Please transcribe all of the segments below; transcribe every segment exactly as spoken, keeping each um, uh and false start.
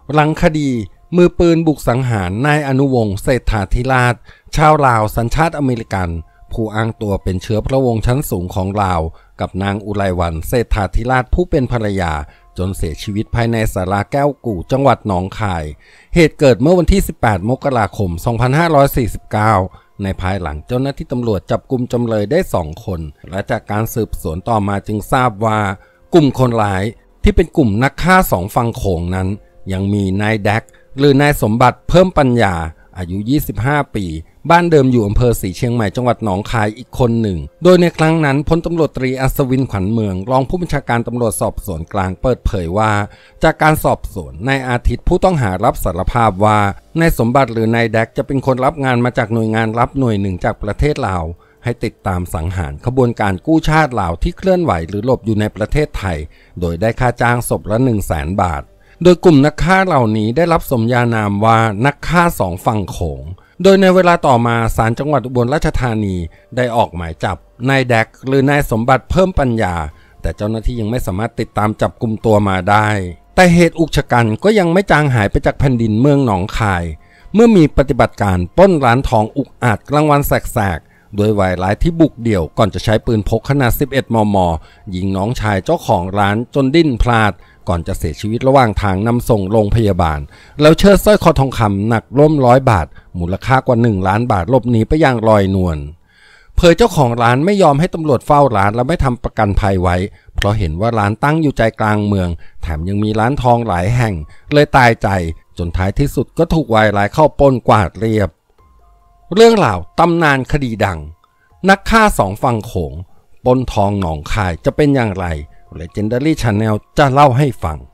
หลังคดีมือปืนบุกสังหารนายอนุวงศ์เศรษฐาธิราชชาวลาวสัญชาติอเมริกันผู้อ้างตัวเป็นเชื้อพระวงศ์ชั้นสูงของลาวกับนางอุไรวรรณเศรษฐาธิราชผู้เป็นภรรยาจนเสียชีวิตภายในศาลาแก้วกู่จังหวัดหนองคายเหตุเกิดเมื่อวันที่สิบแปดมกราคมสองพันห้าร้อยสี่สิบเก้าในภายหลังเจ้าหน้าที่ตำรวจจับกุมจำเลยได้สองคนและจากการสืบสวนต่อมาจึงทราบว่ากลุ่มคนร้ายที่เป็นกลุ่มนักฆ่าสองฝั่งโขงนั้นยังมีนายแดกหรือนายสมบัติเพิ่มปัญญาอายุยี่สิบห้าปีบ้านเดิมอยู่อำเภอศรีเชียงใหม่จังหวัดหนองคายอีกคนหนึ่งโดยในครั้งนั้นพลตำรวจตรีอัศวินขวัญเมืองรองผู้บัญชาการตำรวจสอบสวนกลางเปิดเผยว่าจากการสอบสวนนายอาทิตย์ผู้ต้องหารับสารภาพว่านายสมบัติหรือนายแดกจะเป็นคนรับงานมาจากหน่วยงานรับหน่วยหนึ่งจากประเทศลาวให้ติดตามสังหารขบวนการกู้ชาติลาวที่เคลื่อนไหวหรือหลบอยู่ในประเทศไทยโดยได้ค่าจ้างศพละ หนึ่งแสน บาทโดยกลุ่มนักฆ่าเหล่านี้ได้รับสมญานามว่านักฆ่าสองฝั่งโขงโดยในเวลาต่อมาศาลจังหวัดอุบลราชธานีได้ออกหมายจับนายแดกหรือนายสมบัติเพิ่มปัญญาแต่เจ้าหน้าที่ยังไม่สามารถติดตามจับกุมตัวมาได้แต่เหตุอุกชะกันก็ยังไม่จางหายไปจากแผ่นดินเมืองหนองคายเมื่อมีปฏิบัติการปล้นร้านทองอุกอาจกลางวันแสกๆโดยวัยร้ายที่บุกเดี่ยวก่อนจะใช้ปืนพกขนาดสิบเอ็ดมม.ยิงน้องชายเจ้าของร้านจนดิ้นพลาดก่อนจะเสียชีวิตระหว่างทางนำส่งโรงพยาบาลแล้วเชิดสร้อยคอทองคำหนักร่วมร้อยบาทมูลค่ากว่าหนึ่งล้านบาทหลบหนีไปอย่างลอยนวลเผยเจ้าของร้านไม่ยอมให้ตำรวจเฝ้าร้านและไม่ทำประกันภัยไว้เพราะเห็นว่าร้านตั้งอยู่ใจกลางเมืองแถมยังมีร้านทองหลายแห่งเลยตายใจจนท้ายที่สุดก็ถูกวายร้ายเข้าปล้นกวาดเรียบเรื่องราวตำนานคดีดังนักฆ่าสองฝั่งโขงปล้นทองหนองคายจะเป็นอย่างไรLegendary Channel จะเล่าให้ฟัง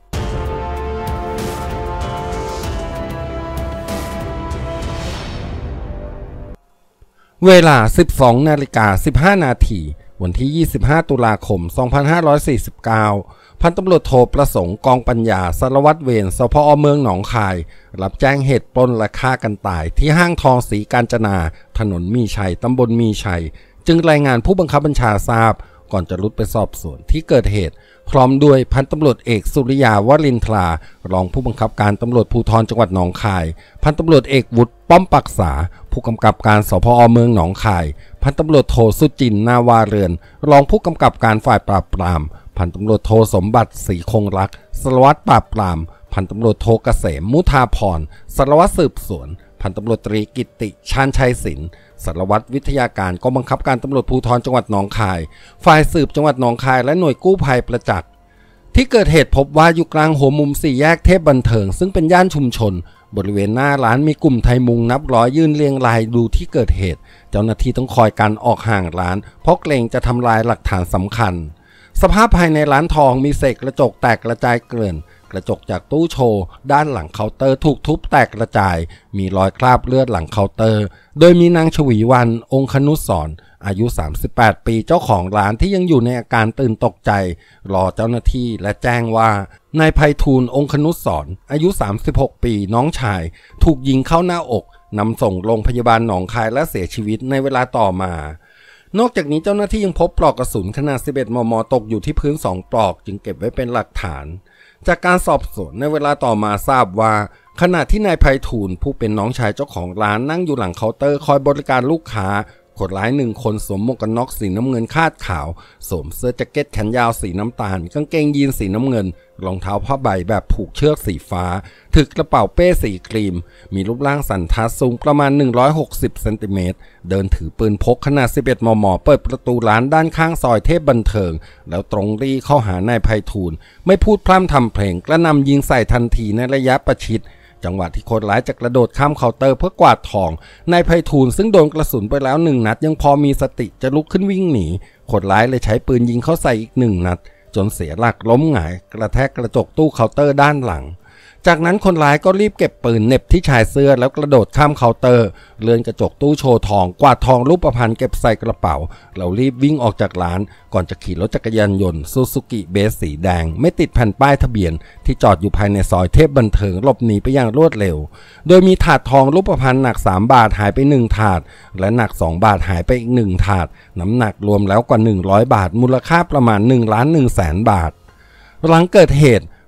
เวลา สิบสองนาฬิกาสิบห้านาทีวันที่ยี่สิบห้าตุลาคมสองพันห้าร้อยสี่สิบเก้าพันตำรวจโทประสงค์กองปัญญาสารวัตรเวรสภ.เมืองหนองคายรับแจ้งเหตุปล้นและฆ่ากันตายที่ห้างทองศรีกาญจนาถนนมีชัยตำบลมีชัยจึงรายงานผู้บังคับบัญชาทราบก่อนจะรุดไปสอบสวนที่เกิดเหตุพร้อมด้วยพันตำรวจเอกสุริยาวรินทรารองผู้บังคับการตำรวจภูธรจังหวัดหนองคายพันตำรวจเอกวุฒิป้อมปักษาผู้กำกับการสภ.เมืองหนองคายพันตำรวจโทสุจินนาวาเรือนรองผู้กำกับการฝ่ายปราบปรามพันตำรวจโทสมบัติศรีคงรักสารวัตรปราบปรามพันตำรวจโทเกษมมุทาพรสารวัตรสืบสวนพันตำรวจตรีกิตติชาญชัยศิลป์สารวัตรวิทยาการกองบังคับการตำรวจภูธรจังหวัดหนองคายฝ่ายสืบจังหวัดหนองคายและหน่วยกู้ภัยประจักษ์ที่เกิดเหตุพบว่าอยู่กลางหัวมุมสี่แยกเทพบันเทิงซึ่งเป็นย่านชุมชนบริเวณหน้าร้านมีกลุ่มไทยมุงนับร้อยยืนเรียงรายดูที่เกิดเหตุเจ้าหน้าที่ต้องคอยกันออกห่างร้านเพราะเกรงจะทำลายหลักฐานสำคัญสภาพภายในร้านทองมีเศษกระจกแตกกระจายเกลื่อนกระจกจากตู้โชว์ด้านหลังเคาน์เตอร์ถูกทุบแตกกระจายมีรอยคราบเลือดหลังเคาน์เตอร์โดยมีนางชวีวรรณองคนุสรณ์อายุสามสิบแปดปีเจ้าของร้านที่ยังอยู่ในอาการตื่นตกใจรอเจ้าหน้าที่และแจ้งว่านายไพฑูรย์องคนุสรณ์อายุสามสิบหกปีน้องชายถูกยิงเข้าหน้าอกนำส่งโรงพยาบาลหนองคายและเสียชีวิตในเวลาต่อมานอกจากนี้เจ้าหน้าที่ยังพบปลอกกระสุนขนาดสิบเอ็ดมม.ตกอยู่ที่พื้นสองปลอกจึงเก็บไว้เป็นหลักฐานจากการสอบสวนในเวลาต่อมาทราบว่าขณะที่นายไพฑูรย์ผู้เป็นน้องชายเจ้าของร้านนั่งอยู่หลังเคาน์เตอร์คอยบริการลูกค้าคนร้ายหนึ่งคนสวมหมวกกันน็อกสีน้ำเงินคาดขาวสวมเสื้อแจ็คเก็ตแขนยาวสีน้ำตาลกางเกงยีนสีน้ำเงินรองเท้าผ้าใบแบบผูกเชือกสีฟ้าถือกระเป๋าเป้สีครีมมีรูปร่างสันทัดสูงประมาณหนึ่งร้อยหกสิบเซนติเมตรเดินถือปืนพกขนาดสิบเอ็ดมม.เปิดประตูร้านด้านข้างซอยเทพบันเทิงแล้วตรงรีเข้าหานายไพฑูรย์ไม่พูดพร่ำทำเพลงกระหน่ำยิงใส่ทันทีในระยะประชิดจังหวะที่คนร้ายจะกระโดดข้ามเคาน์เตอร์เพื่อกวาดทองนายไพฑูรย์ซึ่งโดนกระสุนไปแล้วหนึ่งนัดยังพอมีสติจะลุกขึ้นวิ่งหนีคนร้ายเลยใช้ปืนยิงเข้าใส่อีกหนึ่งนัดจนเสียหลักล้มหงายกระแทกกระจกตู้เคาน์เตอร์ด้านหลังจากนั้นคนร้ายก็รีบเก็บปืนเหน็บที่ชายเสื้อแล้วกระโดดข้ามเคาน์เตอร์เลื่อนกระจกตู้โชว์ทองกวาดทองรูปพรรณเก็บใส่กระเป๋าแล้วรีบวิ่งออกจากร้านก่อนจะขี่รถจักรยานยนต์ซูซูกิเบสสีแดงไม่ติดแผ่นป้ายทะเบียนที่จอดอยู่ภายในซอยเทพบันเทิงหลบหนีไปอย่างรวดเร็วโดยมีถาดทองรูปพรรณหนักสามบาทหายไปหนึ่งถาดและหนักสองบาทหายไปอีกหนึ่งถาดน้ำหนักรวมแล้วกว่าหนึ่งร้อยบาทมูลค่าประมาณหนึ่งล้านหนึ่งแสนบาทหลังเกิดเหตุ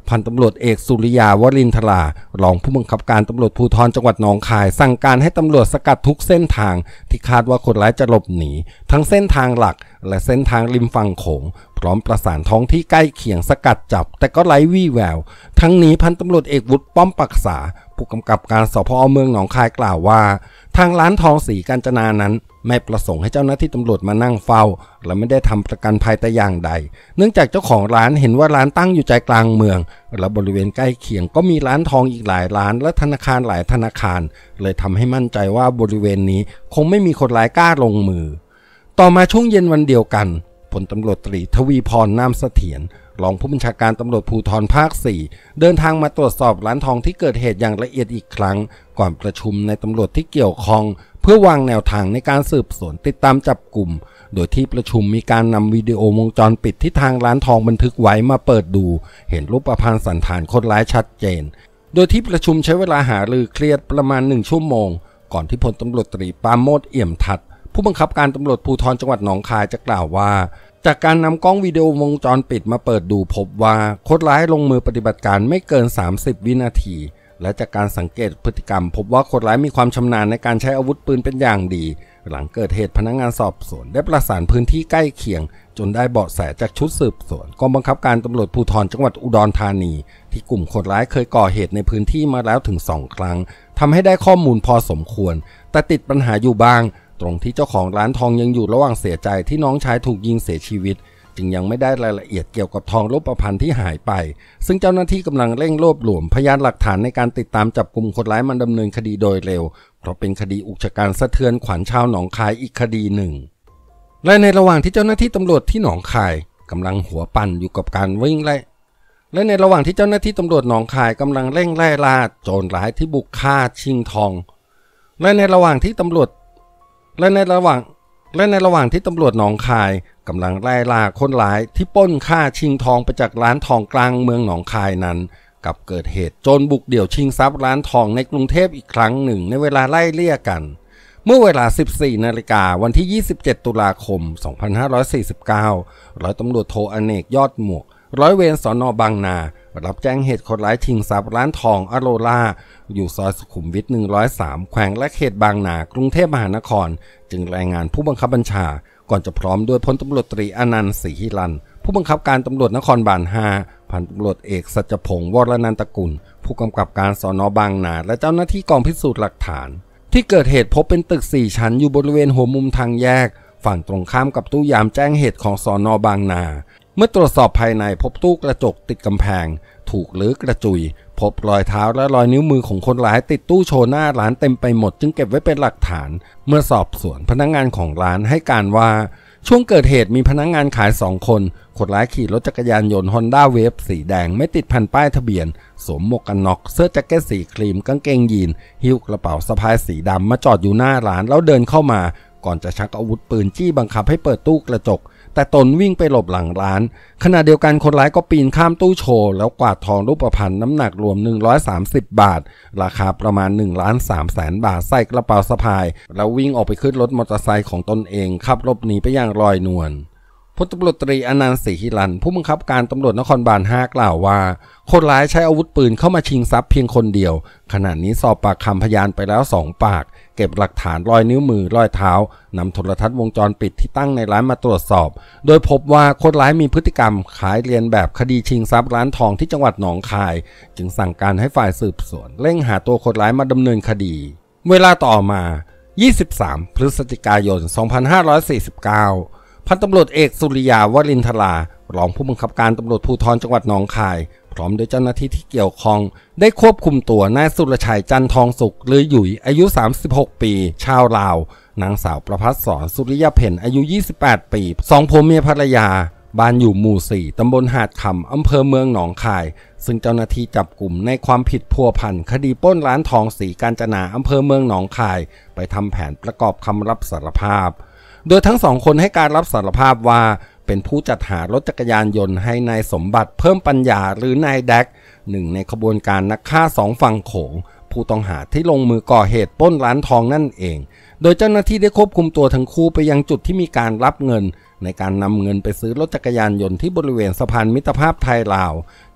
พันตำรวจเอกสุริยาวรินทรารองผู้บังคับการตำรวจภูธรจังหวัดหนองคายสั่งการให้ตำรวจสกัดทุกเส้นทางที่คาดว่าคนร้ายจะหลบหนีทั้งเส้นทางหลักและเส้นทางริมฝั่งโขงพร้อมประสานท้องที่ใกล้เคียงสกัดจับแต่ก็ไร้วี่แววทั้งนี้พันตำรวจเอกวุฒิป้อมปรักษาผู้กำกับการสพเมืองหนองคายกล่าวว่าทางร้านทองศรีกาญจนานั้นไม่ประสงค์ให้เจ้าหน้าที่ตำรวจมานั่งเฝ้าและไม่ได้ทำประกันภัยแต่อย่างใดเนื่องจากเจ้าของร้านเห็นว่าร้านตั้งอยู่ใจกลางเมืองและบริเวณใกล้เคียงก็มีร้านทองอีกหลายร้านและธนาคารหลายธนาคารเลยทำให้มั่นใจว่าบริเวณนี้คงไม่มีคนร้ายกล้าลงมือต่อมาช่วงเย็นวันเดียวกันพลตำรวจตรีทวีพรนามเสถียรรองผู้บัญชาการตำรวจภูธรภาคสี่เดินทางมาตรวจสอบร้านทองที่เกิดเหตุอย่างละเอียดอีกครั้งก่อนประชุมในตำรวจที่เกี่ยวข้องเพื่อวางแนวทางในการสืบสวนติดตามจับกลุ่มโดยที่ประชุมมีการนำวิดีโอวงจรปิดที่ทางร้านทองบันทึกไว้มาเปิดดูเห็นรูปพรรณสันฐานคนร้ายชัดเจนโดยที่ประชุมใช้เวลาหารือเครียดประมาณหนึ่งชั่วโมงก่อนที่พลตำรวจตรีปราโมชเอี่ยมทัดผู้บังคับการตำรวจภูธรจังหวัดหนองคายจะกล่าวว่าจากการนำกล้องวิดีโอวงจรปิดมาเปิดดูพบว่าคนร้ายลงมือปฏิบัติการไม่เกินสามสิบวินาทีและจากการสังเกตพฤติกรรมพบว่าคนร้ายมีความชำนาญในการใช้อาวุธปืนเป็นอย่างดีหลังเกิดเหตุพนักงานสอบสวนได้ประสานพื้นที่ใกล้เคียงจนได้เบาะแสจากชุดสืบสวนกองบังคับการตำรวจภูธรจังหวัดอุดรธานีที่กลุ่มคนร้ายเคยก่อเหตุในพื้นที่มาแล้วถึงสองครั้งทำให้ได้ข้อมูลพอสมควรแต่ติดปัญหาอยู่บ้างตรงที่เจ้าของร้านทองยังอยู่ระหว่างเสียใจที่น้องชายถูกยิงเสียชีวิตจึงยังไม่ได้รายละเอียดเกี่ยวกับทองรูปพรรณที่หายไปซึ่งเจ้าหน้าที่กำลังเร่งรวบรวมพยานหลักฐานในการติดตามจับกุมคนร้ายมาดำเนินคดีโดยเร็วเพราะเป็นคดีอุกชะกันสะเทือนขวัญชาวหนองคายอีกคดีหนึ่งและในระหว่างที่เจ้าหน้าที่ตำรวจที่หนองคายกำลังหัวปั่นอยู่กับการวิ่งไล่และในระหว่างที่เจ้าหน้าที่ตำรวจหนองคายกำลังเร่งไล่ล่าโจรร้ายที่บุกฆ่าชิงทองและในระหว่างที่ตำรวจและในระหว่างและในระหว่างที่ตำรวจหนองคายกำลังไล่ล่าคนร้ายที่ปล้นฆ่าชิงทองไปจากร้านทองกลางเมืองหนองคายนั้นกับเกิดเหตุโจรบุกเดี่ยวชิงทรัพย์ร้านทองในกรุงเทพอีกครั้งหนึ่งในเวลาไล่เลี่ยกันเมื่อเวลา สิบสี่นาฬิกาวันที่ยี่สิบเจ็ดตุลาคมสองพันห้าร้อยสี่สิบเก้าร้อยตำรวจโทอเนกยอดหมวกร้อยเวรสน.บางนารับแจ้งเหตุคนร้ายชิงทรัพย์ร้านทองอโรล่าอยู่ซอยสุขุมวิทหนึ่งร้อยสามแขวงและเขตบางนากรุงเทพมหานครจึงรายงานผู้บังคับบัญชาก่อนจะพร้อมด้วยพลตำรวจตรีอนันต์ศรีหิรันผู้บังคับการตำรวจนครบาลห้าพันตำรวจเอกสัจพงศ์วรนันตกุลผู้กำกับการสน.บางนาและเจ้าหน้าที่กองพิสูจน์หลักฐานที่เกิดเหตุพบเป็นตึกสี่ชั้นอยู่บริเวณหัวมุมทางแยกฝั่งตรงข้ามกับตู้ยามแจ้งเหตุของสน.บางนาเมื่อตรวจสอบภายในพบตู้กระจกติดกำแพงถูกรื้อกระจุยพบรอยเท้าและรอยนิ้วมือของคนร้ายติดตู้โชว์หน้าร้านเต็มไปหมดจึงเก็บไว้เป็นหลักฐานเมื่อสอบสวนพนักงานของร้านให้การว่าช่วงเกิดเหตุมีพนักงานขายสองคนคนร้ายขี่รถจักรยานยนต์ Honda Wave สีแดงไม่ติดแผ่นป้ายทะเบียนสวมหมวกกันน็อกเสื้อแจ็คเก็ตสีครีมกางเกงยีนหิ้วกระเป๋าสะพายสีดำมาจอดอยู่หน้าร้านแล้วเดินเข้ามาก่อนจะชักอาวุธปืนจี้บังคับให้เปิดตู้กระจกแต่ตนวิ่งไปหลบหลังร้านขณะเดียวกันคนร้ายก็ปีนข้ามตู้โชว์แล้วกวาดทองรูปพรรณน้ำหนักรวมหนึ่งร้อยสามสิบบาทราคาประมาณหนึ่งล้านสามแสนบาทใส่กระเป๋าสะพายแล้ววิ่งออกไปขึ้นรถมอเตอร์ไซค์ของตนเองขับหลบหนีไปอย่างลอยนวลพลตำรวจตรีอนันต์ศรีหิรันผู้บังคับการตำรวจนครบาลห้ากล่าวว่าคนร้ายใช้อาวุธปืนเข้ามาชิงทรัพย์เพียงคนเดียวขณะนี้สอบปากคำพยานไปแล้วสองปากเก็บหลักฐานรอยนิ้วมือรอยเท้านำโทรทัศน์วงจรปิดที่ตั้งในร้านมาตรวจสอบโดยพบว่าคนร้ายมีพฤติกรรมคล้ายเลียนแบบคดีชิงทรัพย์ร้านทองที่จังหวัดหนองคายจึงสั่งการให้ฝ่ายสืบสวนเร่งหาตัวคนร้ายมาดำเนินคดีเวลาต่อมายี่สิบสามพฤศจิกายนสองพันห้าร้อยสี่สิบเก้าพันตำรวจเอกสุริยาวรินทรารองผู้บังคับการตำรวจภูธรจังหวัดหนองคายพร้อมด้วยเจ้าหน้าที่ที่เกี่ยวข้องได้ควบคุมตัวนายสุรชัยจันทองสุขหรือหยุยอายุสามสิบหกปีชาวลาวนางสาวประภัสสรสุริยเพ็ญอายุยี่สิบแปดปีสองผัวเมียภรรยาบ้านอยู่หมู่สี่ตำบลหาดคำอำเภอเมืองหนองคายซึ่งเจ้าหน้าที่จับกลุ่มในความผิดพัวพันคดีปล้นร้านทองศรีกาญจนาอำเภอเมืองหนองคายไปทำแผนประกอบคำรับสารภาพโดยทั้งสองคนให้การรับสารภาพว่าเป็นผู้จัดหารถจักรยานยนต์ให้นายสมบัติเพิ่มปัญญาหรือนายแดกหนึ่งในขบวนการนักฆ่าสองฝั่งโขงผู้ต้องหาที่ลงมือก่อเหตุปล้นร้านทองนั่นเองโดยเจ้าหน้าที่ได้ควบคุมตัวทั้งคู่ไปยังจุดที่มีการรับเงินในการนำเงินไปซื้อรถจักรยานยนต์ที่บริเวณสะพานมิตรภาพไทยลาว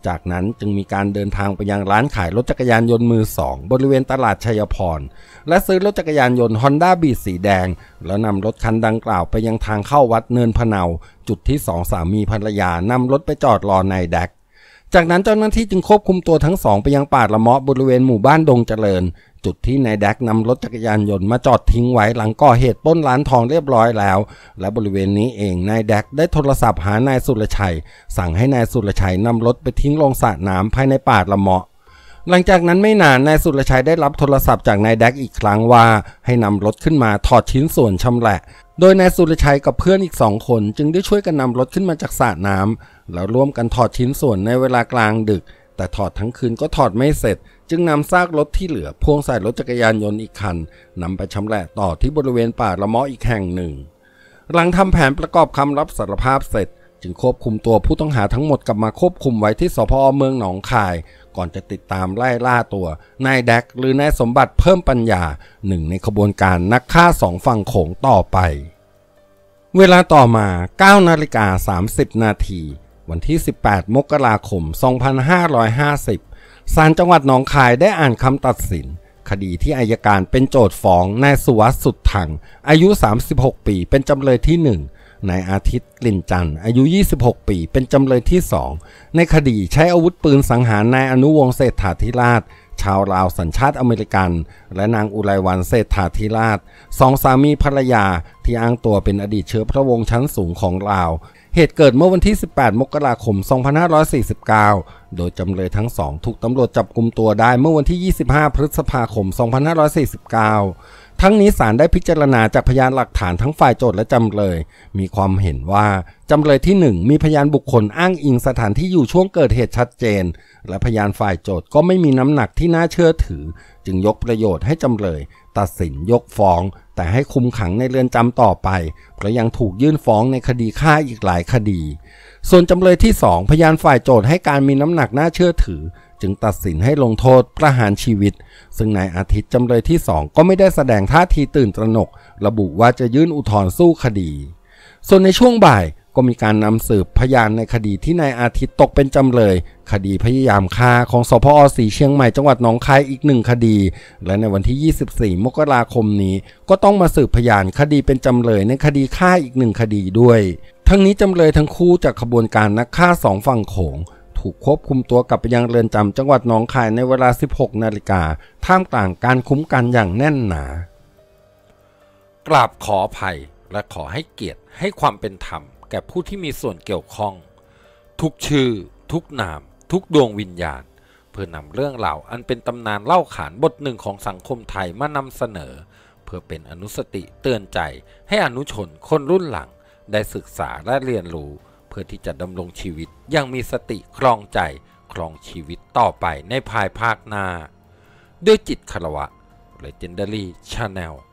จากนั้นจึงมีการเดินทางไปยังร้านขายรถจักรยานยนต์มือสองบริเวณตลาดชัยพรและซื้อรถจักรยานยนต์ Honda Beat สีแดงแล้วนำรถคันดังกล่าวไปยังทางเข้าวัดเนินพะเนาจุดที่สองสามีภรรยานำรถไปจอดรอนายแดกจากนั้นเจ้าหน้าที่จึงควบคุมตัวทั้งสองไปยังป่าละเมาะบริเวณหมู่บ้านดงเจริญจุดที่นายแดกนำรถจักรยานยนต์มาจอดทิ้งไว้หลังก่อเหตุปล้นร้านทองเรียบร้อยแล้วและบริเวณนี้เองนายแดกได้โทรศัพท์หานายสุรชัยสั่งให้นายสุรชัยนำรถไปทิ้งลงสระน้ำภายในป่าละเมาะหลังจากนั้นไม่นานนายสุรชัยได้รับโทรศัพท์จากนายแดกอีกครั้งว่าให้นำรถขึ้นมาถอดชิ้นส่วนชำแหละโดยนายสุรชัยกับเพื่อนอีกสองคนจึงได้ช่วยกันนำรถขึ้นมาจากสระน้ำแล้วร่วมกันถอดชิ้นส่วนในเวลากลางดึกแต่ถอดทั้งคืนก็ถอดไม่เสร็จจึงนำซากรถที่เหลือพ่วงใส่รถจักรยานยนต์อีกคันนำไปชำแหละต่อที่บริเวณป่าละเมาะอีกแห่งหนึ่งหลังทำแผนประกอบคำรับสารภาพเสร็จจึงควบคุมตัวผู้ต้องหาทั้งหมดกลับมาควบคุมไว้ที่สภ.เมืองหนองคายก่อนจะติดตามไล่ล่าตัวนายแดกหรือนายสมบัติเพิ่มปัญญาหนึ่งในขบวนการนักฆ่าสองฝั่งโขงต่อไปเวลาต่อมา เก้านาฬิกาสามสิบนาทีวันที่สิบแปดมกราคมสองพันห้าร้อยห้าสิบศาลจังหวัดหนองคายได้อ่านคำตัดสินคดีที่อัยการเป็นโจทก์ฟ้องนายสุวัสดิ์สุดถังอายุสามสิบหกปีเป็นจำเลยที่หนึ่งนายอาทิตย์กลิ่นจันทร์อายุยี่สิบหกปีเป็นจำเลยที่สองในคดีใช้อาวุธปืนสังหารนายอนุวงศ์เศรษฐาธิราชชาวลาวสัญชาติอเมริกันและนางอุไรวรรณเศรษฐาธิราชสองสามีภรรยาที่อ้างตัวเป็นอดีตเชื้อพระวงศ์ชั้นสูงของลาวเหตุเกิดเมื่อวันที่สิบแปดมกราคมสองพันห้าร้อยสี่สิบเก้าโดยจำเลยทั้งสองถูกตำรวจจับกุมตัวได้เมื่อวันที่ยี่สิบห้าพฤษภาคมสองพันห้าร้อยสี่สิบเก้าทั้งนี้ศาลได้พิจารณาจากพยานหลักฐานทั้งฝ่ายโจทก์และจำเลยมีความเห็นว่าจำเลยที่หนึ่งมีพยานบุคคลอ้างอิงสถานที่อยู่ช่วงเกิดเหตุชัดเจนและพยานฝ่ายโจทก์ก็ไม่มีน้ำหนักที่น่าเชื่อถือจึงยกประโยชน์ให้จำเลยตัดสินยกฟ้องแต่ให้คุมขังในเรือนจำต่อไปเพราะยังถูกยื่นฟ้องในคดีฆ่าอีกหลายคดีส่วนจำเลยที่สองพยานฝ่ายโจทก์ให้การมีน้ำหนักน่าเชื่อถือจึงตัดสินให้ลงโทษประหารชีวิตซึ่งนายอาทิตย์จำเลยที่สองก็ไม่ได้แสดงท่าทีตื่นตระหนกระบุว่าจะยื่นอุทธรณ์สู้คดีส่วนในช่วงบ่ายก็มีการนำสืบพยานในคดีที่นายอาทิตย์ตกเป็นจำเลยคดีพยายามฆ่าของสภอสีเชียงใหม่จังหวัดหนองคายอีกหนึ่งคดีและในวันที่ยี่สิบสี่มกราคมนี้ก็ต้องมาสืบพยานคดีเป็นจำเลยในคดีฆ่าอีกหนึ่งคดีด้วยทั้งนี้จำเลยทั้งคู่จากขบวนการนักฆ่าสองฝั่งโขงถูกควบคุมตัวกลับไปยังเรือนจำจังหวัดหนองคายในเวลา สิบหกนาฬิกาท่ามกลางการคุ้มกันอย่างแน่นหนากราบขออภัยและขอให้เกียรติให้ความเป็นธรรมแก่ผู้ที่มีส่วนเกี่ยวข้องทุกชื่อทุกนามทุกดวงวิญญาณเพื่อนำเรื่องราวอันเป็นตำนานเล่าขานบทหนึ่งของสังคมไทยมานำเสนอเพื่อเป็นอนุสติเตือนใจให้อนุชนคนรุ่นหลังได้ศึกษาและเรียนรู้เพื่อที่จะดำรงชีวิตอย่างมีสติครองใจครองชีวิตต่อไปในภายภาคหน้าด้วยจิตคารวะ Legendary Channel